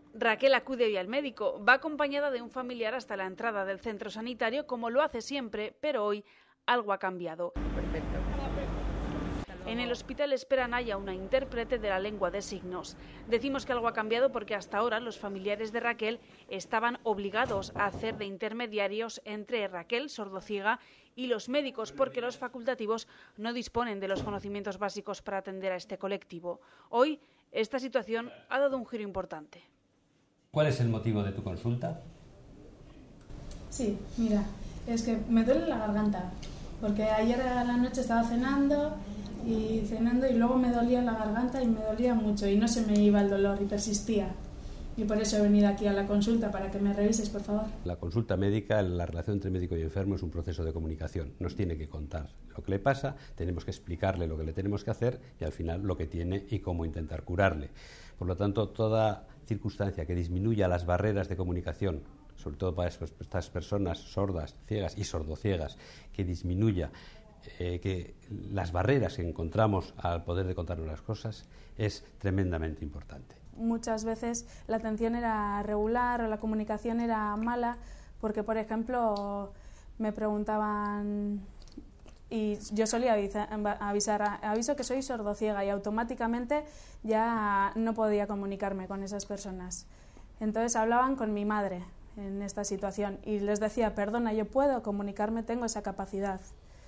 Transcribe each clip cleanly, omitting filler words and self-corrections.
Raquel acude hoy al médico, va acompañada de un familiar hasta la entrada del centro sanitario, como lo hace siempre, pero hoy algo ha cambiado. Perfecto. En el hospital esperan haya una intérprete de la lengua de signos. Decimos que algo ha cambiado porque hasta ahora los familiares de Raquel estaban obligados a hacer de intermediarios entre Raquel, sordociega, y los médicos, porque los facultativos no disponen de los conocimientos básicos para atender a este colectivo. Hoy, esta situación ha dado un giro importante. ¿Cuál es el motivo de tu consulta? Sí, mira, es que me duele la garganta, porque ayer a la noche estaba cenando y luego me dolía la garganta y me dolía mucho y no se me iba el dolor y persistía. Y por eso he venido aquí a la consulta, para que me revises, por favor. La consulta médica, la relación entre médico y enfermo es un proceso de comunicación. Nos tiene que contar lo que le pasa, tenemos que explicarle lo que le tenemos que hacer y al final lo que tiene y cómo intentar curarle. Por lo tanto, toda circunstancia que disminuya las barreras de comunicación, sobre todo para estas personas sordas, ciegas y sordociegas, que disminuya que las barreras que encontramos al poder de contarnos las cosas, es tremendamente importante. Muchas veces la atención era regular o la comunicación era mala porque, por ejemplo, me preguntaban y yo solía aviso que soy sordociega y automáticamente ya no podía comunicarme con esas personas. Entonces hablaban con mi madre en esta situación y les decía, perdona, yo puedo comunicarme, tengo esa capacidad.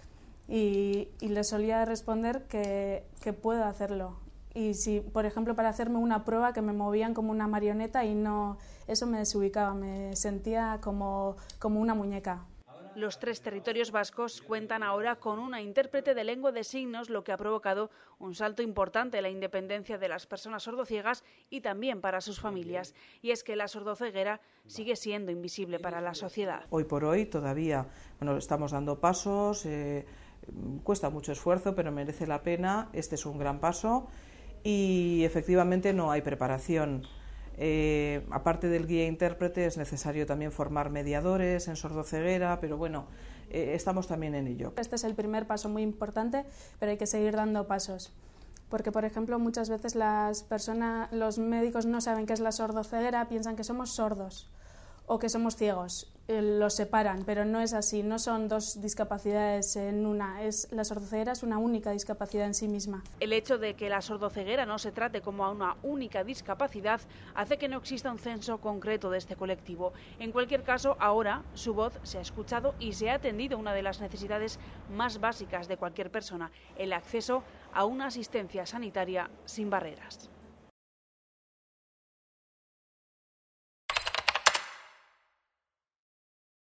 Y les solía responder que puedo hacerlo. Y si, por ejemplo, para hacerme una prueba que me movían como una marioneta y no, eso me desubicaba, me sentía como una muñeca. Los 3 territorios vascos cuentan ahora con una intérprete de lengua de signos, lo que ha provocado un salto importante en la independencia de las personas sordociegas y también para sus familias. Y es que la sordoceguera sigue siendo invisible para la sociedad. Hoy por hoy todavía estamos dando pasos, cuesta mucho esfuerzo, pero merece la pena. Este es un gran paso y efectivamente no hay preparación. Aparte del guía intérprete es necesario también formar mediadores en sordoceguera, pero bueno, estamos también en ello. Este es el primer paso muy importante, pero hay que seguir dando pasos. Porque, por ejemplo, muchas veces los médicos no saben qué es la sordoceguera, piensan que somos sordos o que somos ciegos, los separan, pero no es así, no son 2 discapacidades en una, la sordoceguera es una única discapacidad en sí misma. El hecho de que la sordoceguera no se trate como una única discapacidad hace que no exista un censo concreto de este colectivo. En cualquier caso, ahora su voz se ha escuchado y se ha atendido una de las necesidades más básicas de cualquier persona, el acceso a una asistencia sanitaria sin barreras.